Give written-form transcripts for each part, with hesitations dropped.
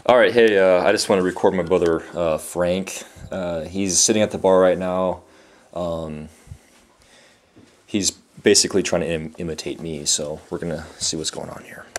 All right, hey, I just want to record my brother Frank. He's sitting at the bar right now. He's basically trying to imitate me, so we're gonna see what's going on here.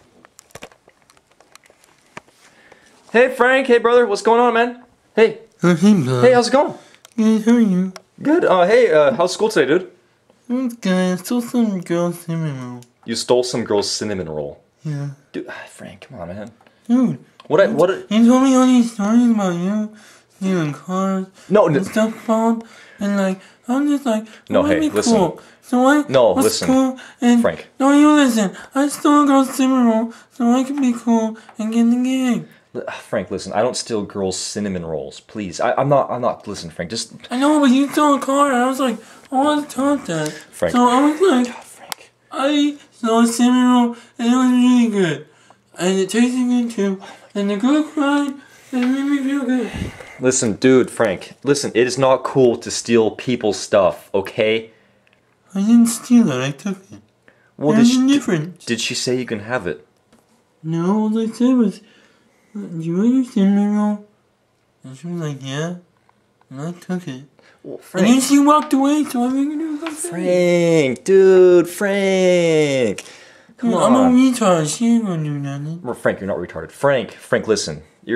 Hey, Frank. Hey, brother. What's going on, man? Hey. Hey, how's it going? Good, how are you? Good. Hey, how's school today, dude? It's good. I stole some girl's cinnamon roll. You stole some girl's cinnamon roll. Yeah. Dude, Frank, come on, man. Dude. What? You told me all these stories about you stealing cars and stuff, Bob. And I'm just like, no, hey, listen. Cool. So I was listen. cool and Frank. No, you listen. I stole a girl's cinnamon roll so I can be cool and get in the game. Frank, listen, I don't steal girls' cinnamon rolls. Please, I'm not, listen, Frank, just... I know, but you stole a car, and I was like, I want to talk that. Frank. So I was like, God, Frank. I stole a cinnamon roll, and it was really good. And it tasted good, too. And the girl cried, and it made me feel good. Listen, dude, Frank, listen, it is not cool to steal people's stuff, okay? I didn't steal it, I took it. Well, There's a difference. Did she say you can have it? No, all I said was, do you want your cinnamon roll? And she was like, yeah. And I took it. Well, Frank. And then she walked away, so I figured it was okay. Frank, dude, Frank. Come on. I'm a retard, she ain't gonna do nothing. Well, Frank, you're not retarded. Frank, listen. You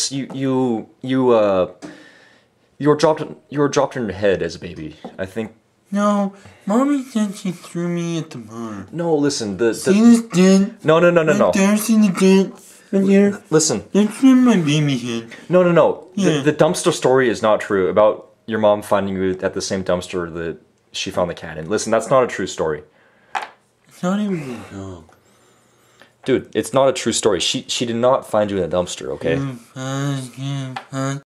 were dropped in your head as a baby. I think. No, Mommy said she threw me at the bar. No, listen. See this dent? No. Right there, see the dent? Right here? Listen. That's in my baby head. No. Yeah. The dumpster story is not true about your mom finding you at the same dumpster that she found the cat in. Listen, that's not a true story. It's not even a dog. Dude, it's not a true story. She did not find you in a dumpster, okay?